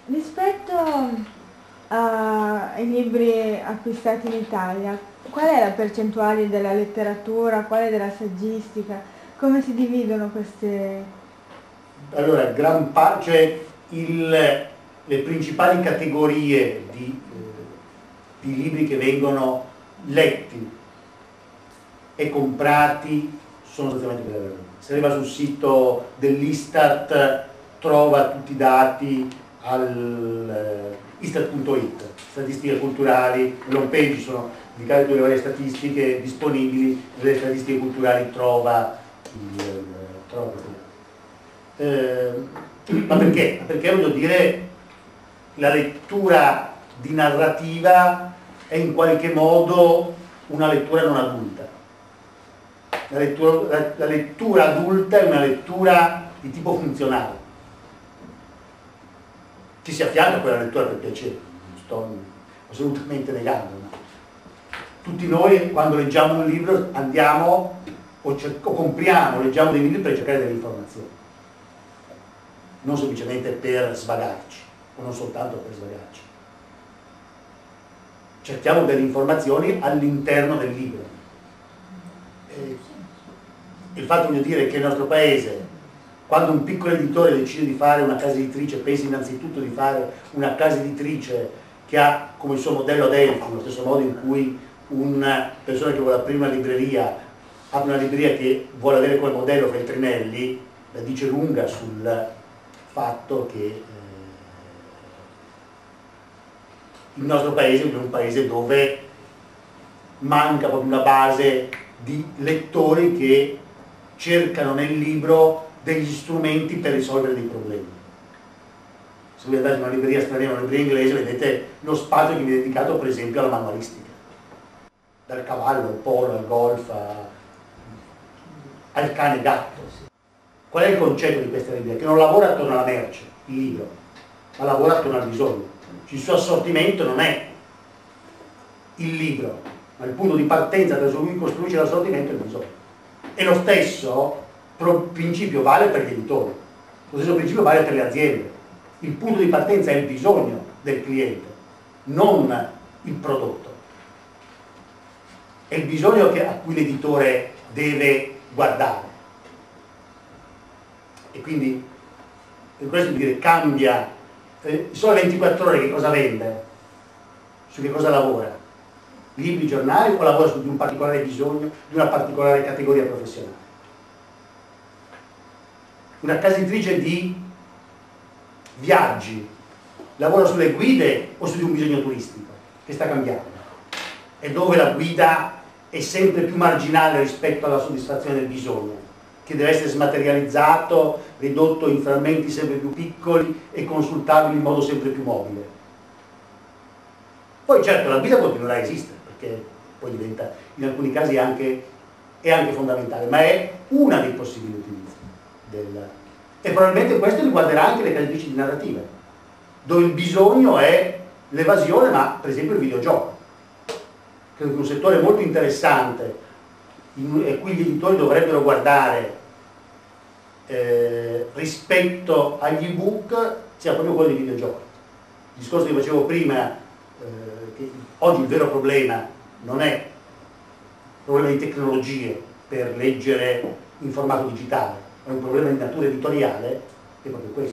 Rispetto ai libri acquistati in Italia, qual è la percentuale della letteratura, qual è della saggistica? Come si dividono queste... Allora, cioè le principali categorie di libri che vengono letti e comprati sono sostanzialmente quelle. Se arriva sul sito dell'Istat trova tutti i dati istat.it, statistiche culturali, l'home page sono dedicate a tutte le varie statistiche disponibili, nelle statistiche culturali trova ma perché? Perché voglio dire, la lettura di narrativa è in qualche modo una lettura non adulta. La lettura adulta è una lettura di tipo funzionale, ci si affianca a quella lettura per piacere, non sto assolutamente negando, ma tutti noi quando leggiamo un libro andiamo o compriamo, leggiamo dei libri per cercare delle informazioni, non semplicemente per svagarci, o non soltanto per svagarci. Cerchiamo delle informazioni all'interno del libro. Il fatto di dire che il nostro paese, quando un piccolo editore decide di fare una casa editrice, pensa innanzitutto di fare una casa editrice che ha come suo modello Adelphi, nello stesso modo in cui una persona che vuole aprire una libreria apre una libreria che vuole avere come modello Feltrinelli, la dice lunga sul fatto che il nostro paese è un paese dove manca proprio una base di lettori che cercano nel libro degli strumenti per risolvere dei problemi. Se voi andate in una libreria straniera, una libreria inglese, vedete lo spazio che viene dedicato per esempio alla manualistica, dal cavallo al polo, al golf, al cane gatto. Qual è il concetto di questa libreria? Che non lavora attorno alla merce, il libro, ma lavora attorno al bisogno. Il suo assortimento non è il libro, ma il punto di partenza da cui costruisce l'assortimento è il bisogno. E lo stesso principio vale per gli editori, lo stesso principio vale per le aziende. Il punto di partenza è il bisogno del cliente, non il prodotto. È il bisogno a cui l'editore deve guardare. E quindi per questo dire cambia, solo 24 ore che cosa vende, su che cosa lavora, libri, giornali, o lavora su di un particolare bisogno, di una particolare categoria professionale. Una casa editrice di viaggi lavora sulle guide o su di un bisogno turistico che sta cambiando, e dove la guida è sempre più marginale rispetto alla soddisfazione del bisogno, che deve essere smaterializzato, ridotto in frammenti sempre più piccoli e consultabili in modo sempre più mobile. Poi certo la guida continuerà a esistere, perché poi diventa, in alcuni casi è anche fondamentale, ma è una dei possibili utilizzi e probabilmente questo riguarderà anche le case editrici di narrative, dove il bisogno è l'evasione, ma per esempio il videogioco. Credo che un settore molto interessante e cui gli editori dovrebbero guardare rispetto agli ebook sia proprio quello dei videogiochi. Il discorso che facevo prima, che oggi il vero problema non è un problema di tecnologie per leggere in formato digitale, è un problema di natura editoriale, che è proprio questo.